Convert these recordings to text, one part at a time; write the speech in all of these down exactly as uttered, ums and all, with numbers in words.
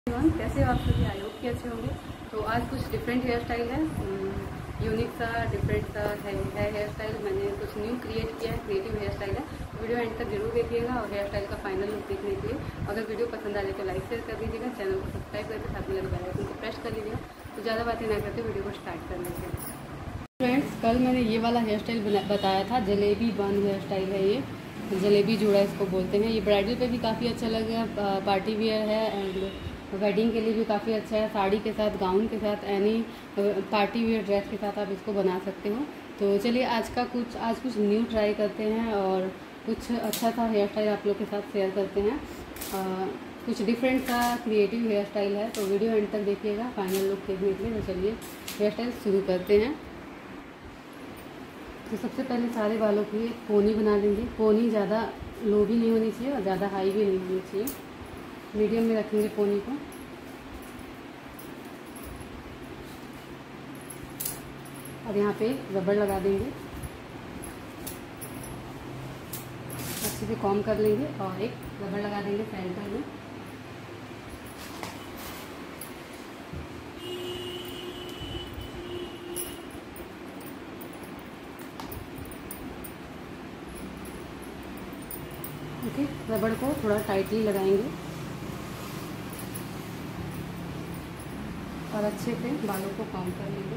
कैसे हो आप सभी? आई होप कि अच्छे होंगे। तो आज कुछ डिफरेंट हेयर स्टाइल है, यूनिक सा डिफरेंट सा है हेयर स्टाइल। मैंने कुछ न्यू क्रिएट किया है, क्रिएटिव हेयर स्टाइल है। तो वीडियो एंड तक जरूर देखिएगा और हेयर स्टाइल का फाइनल लुक देखने के लिए अगर वीडियो पसंद आ जाए तो लाइक शेयर कर दीजिएगा, चैनल को सब्सक्राइब करके साथ में लगे बेल आइकन को प्रेस कर लीजिएगा। तो ज़्यादा बातें ना करते वीडियो को स्टार्ट कर लेते हैं। फ्रेंड्स, कल मैंने ये वाला हेयर स्टाइल बताया था, जलेबी बन हेयर स्टाइल है ये, जलेबी जोड़ा इसको बोलते हैं। ये ब्राइडल पे भी काफ़ी अच्छा लगेगा, पार्टी वियर है एंड वेडिंग के लिए भी काफ़ी अच्छा है। साड़ी के साथ, गाउन के साथ, एनी पार्टी वियर ड्रेस के साथ आप इसको बना सकते हो। तो चलिए आज का कुछ आज कुछ न्यू ट्राई करते हैं और कुछ अच्छा सा हेयर स्टाइल आप लोग के साथ शेयर करते हैं। आ, कुछ डिफरेंट सा क्रिएटिव हेयर स्टाइल है, तो वीडियो एंड तक देखिएगा फाइनल लुक देखने के लिए। तो चलिए हेयर स्टाइल शुरू करते हैं। तो सबसे पहले सारे बालों की एक पोनी बना लेंगे। पोनी ज़्यादा लो भी नहीं होनी चाहिए और ज़्यादा हाई भी नहीं होनी चाहिए, मीडियम में रखेंगे पोनी को। और यहाँ पे रबड़ लगा देंगे, अच्छे से कॉम्ब कर लेंगे और एक रबड़ लगा देंगे सेंटर में। ओके, रबड़ को थोड़ा टाइटली लगाएंगे और अच्छे से बालों को कॉम्ब कर लेंगे।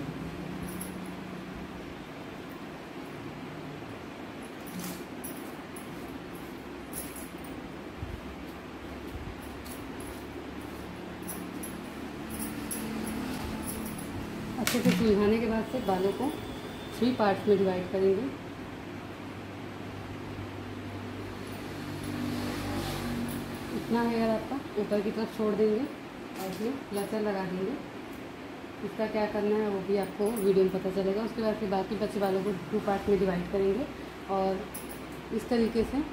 अच्छे से सुलझाने के बाद से बालों को थ्री पार्ट्स में डिवाइड करेंगे। इतना हेयर आपका ऊपर की तरफ छोड़ देंगे और इसमें क्लचर लगा देंगे। इसका क्या करना है वो भी आपको वीडियो में पता चलेगा। उसके बाद फिर बाकी बचे बालों को टू पार्ट में डिवाइड करेंगे और इस तरीके से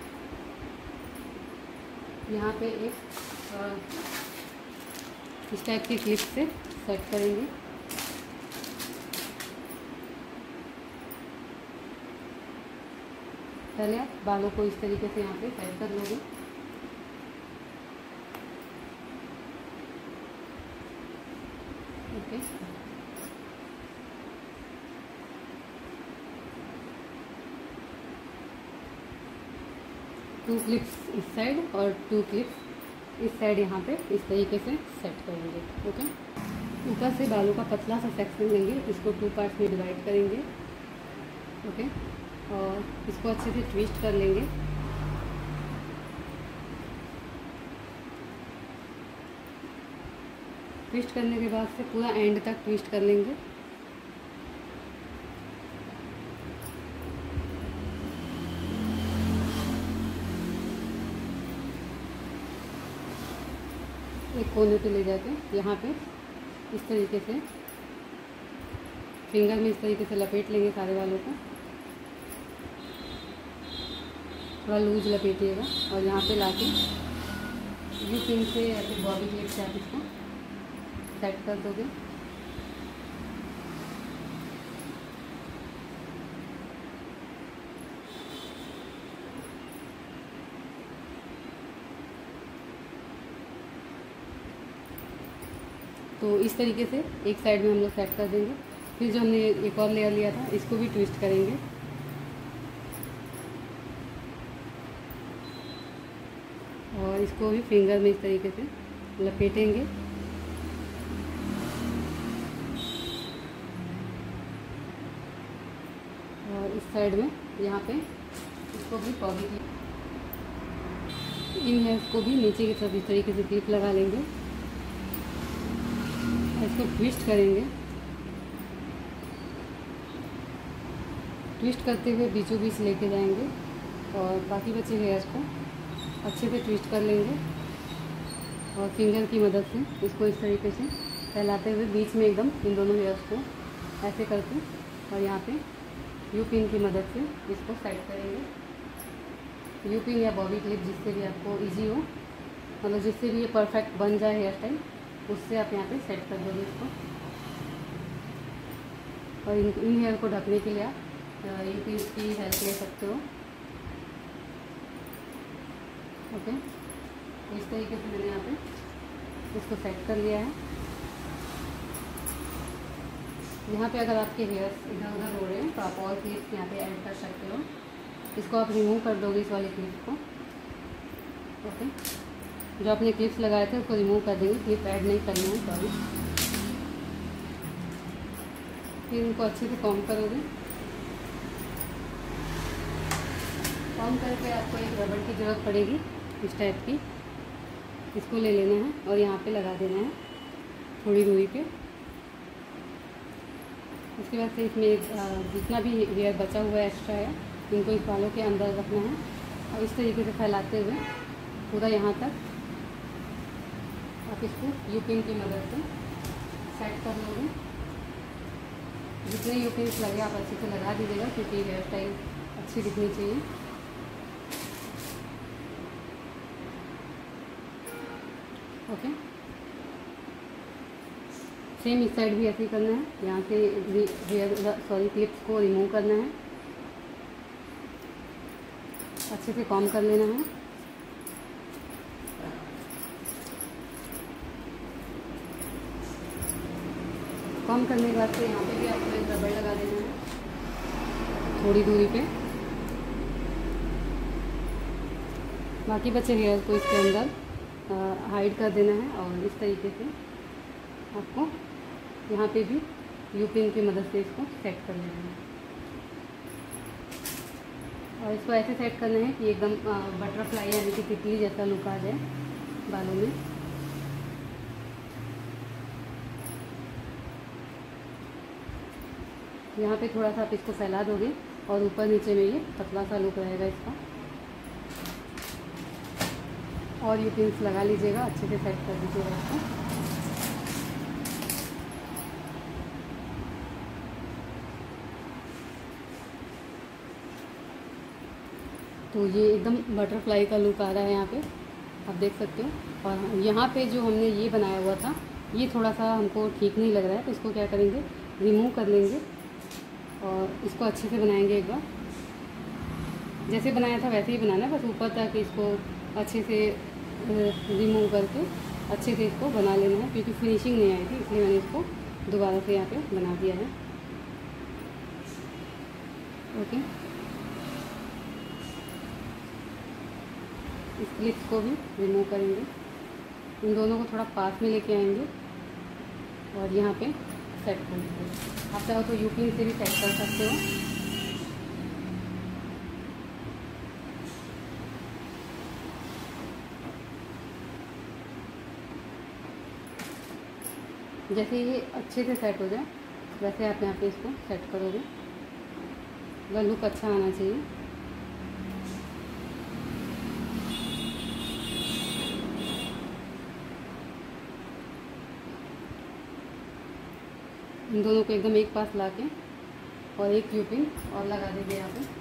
यहाँ पे एक इस टाइप की क्लिप से सेट करेंगे। पहले आप बालों को इस तरीके से यहाँ पे सेट कर लोगे। ओके, टू क्लिप्स इस साइड और टू क्लिप्स इस साइड यहाँ पे इस तरीके से सेट करेंगे। ओके, ऊपर से बालों का पतला सा सेक्शन लेंगे, इसको टू पार्ट्स में डिवाइड करेंगे। ओके, और इसको अच्छे से ट्विस्ट कर लेंगे। ट्विस्ट करने के बाद से पूरा एंड तक ट्विस्ट कर लेंगे। एक कोने पे ले जाके यहाँ पे इस तरीके से फिंगर में इस तरीके से लपेट लेंगे सारे बालों को। थोड़ा लूज लपेटिएगा और यहाँ पे लाके यू पिन से या फिर बॉबी क्लिप से आप इसको सेट कर दोगे। तो इस तरीके से एक साइड में हम लोग सेट कर देंगे। फिर जो हमने एक और लेयर लिया था इसको भी ट्विस्ट करेंगे। और इसको भी फिंगर में इस तरीके से लपेटेंगे। और इस साइड में यहाँ पे इसको भी बॉबी क्लिप, इन हेयर्स को भी नीचे की तरफ इस तरीके से क्लिप लगा लेंगे। इसको ट्विस्ट करेंगे। ट्विस्ट करते हुए बीचों बीच लेके जाएंगे और बाकी बचे हेयर्स को अच्छे से ट्विस्ट कर लेंगे और फिंगर की मदद से इसको इस तरीके से फैलाते हुए बीच में एकदम इन दोनों हेयर्स को ऐसे करके और यहाँ पे यू पिन की मदद से इसको सेट करेंगे। यू पिन या बॉबी क्लिप जिससे भी आपको इजी हो, मतलब जिससे भी ये परफेक्ट बन जाए हेयर स्टाइल, उससे आप यहाँ पे सेट कर दोगे इसको। और इन इन हेयर को ढकने के लिए आप यू पिन की हेल्प ले सकते हो। ओके, इस तरीके से मैंने यहाँ पे इसको सेट कर लिया है। यहाँ पे अगर आपके हेयर्स इधर उधर हो रहे हैं तो आप और क्लिप्स यहाँ पे ऐड कर सकते हो। इसको आप रिमूव कर दोगे इस वाले क्लिप को। ओके, जो आपने क्लिप्स लगाए थे उसको रिमूव कर देंगे, क्लिप ऐड नहीं करना है, सॉरी। फिर इनको अच्छे से कॉम्ब करोगे। कॉम्ब करके आपको एक रबड़ की ज़रूरत पड़ेगी इस टाइप की, इसको ले लेना है और यहाँ पे लगा देना है थोड़ी दूरी पे। उसके बाद से इसमें जितना भी हेयर बचा हुआ है एक्स्ट्रा है, इनको इस बालों के अंदर रखना है और इस तरीके से फैलाते हुए पूरा यहाँ तक आप इसको यू पिन की मदद से सेट कर लोगे। जितने यू पिन्स लगे आप अच्छे से लगा दीजिएगा, क्योंकि हेयर स्टाइल अच्छी दिखनी चाहिए। ओके, सेम इस साइड भी ऐसे ही करना है। यहाँ से हेयर सॉरी क्लिप्स को रिमूव करना है, अच्छे से कॉम्ब कर लेना है। कॉम्ब करने के बाद से यहाँ पे भी आपको एक रबड़ लगा देना है थोड़ी दूरी पे। बाकी बचे हेयर को इसके अंदर हाइड कर देना है और इस तरीके से आपको यहाँ पे भी यू पिन की मदद से इसको सेट कर लेना है। और इसको ऐसे सेट करना है कि एकदम बटरफ्लाई यानी कि तितली जैसा लुक आ जाए बालों में। यहाँ पे थोड़ा सा आप इसको फैला दोगे और ऊपर नीचे में ये पतला सा लुक रहेगा इसका। और ये पिन्स लगा लीजिएगा, अच्छे से सेट कर दीजिएगा इसको। तो ये एकदम बटरफ्लाई का लुक आ रहा है यहाँ पे, आप देख सकते हो। और यहाँ पे जो हमने ये बनाया हुआ था ये थोड़ा सा हमको ठीक नहीं लग रहा है, तो इसको क्या करेंगे, रिमूव कर लेंगे और इसको अच्छे से बनाएंगे एक बार। जैसे बनाया था वैसे ही बनाना है, बस ऊपर तक इसको अच्छे से रिमूव करके अच्छे से इसको बना लेना है, क्योंकि फिनिशिंग नहीं आई थी इसलिए मैंने इसको दोबारा से यहाँ पे बना दिया है। ओके, इस क्लिप्स को भी रिमूव करेंगे, इन दोनों को थोड़ा पास में लेके आएंगे और यहाँ पे सेट कर देंगे। आप चाहो तो यू पिन से भी सेट कर सकते हो। जैसे ये अच्छे से सेट हो जाए वैसे आप यहाँ पे इसको सेट करोगे, वह लुक अच्छा आना चाहिए। इन दोनों को एकदम एक पास लाके और एक यू पिन और लगा देंगे यहाँ पे।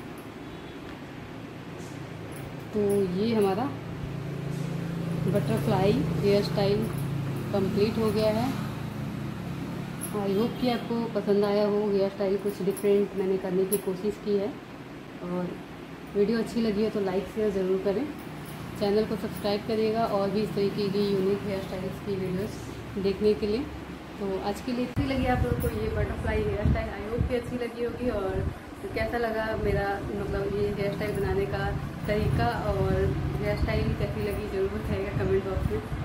तो ये हमारा बटरफ्लाई हेयर स्टाइल कंप्लीट हो गया है। आई होप कि आपको पसंद आया हो। हेयर स्टाइल कुछ डिफरेंट मैंने करने की कोशिश की है, और वीडियो अच्छी लगी हो तो लाइक शेयर ज़रूर करें। चैनल को सब्सक्राइब करिएगा और भी इस तरीके की यूनिक हेयर स्टाइल्स की वीडियोस देखने के लिए। तो आज के लिए अच्छी लगी आप लोगों को ये butterfly hair style, I hope कि अच्छी लगी होगी। और कैसा लगा मेरा मतलब ये हेयर स्टाइल बनाने का तरीका और हेयर स्टाइल कैसी लगी ज़रूर बताइएगा कमेंट बॉक्स में।